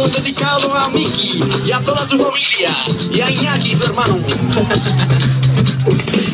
esto es dedicado a Miki y a toda su familia y a Iñaki, su hermano.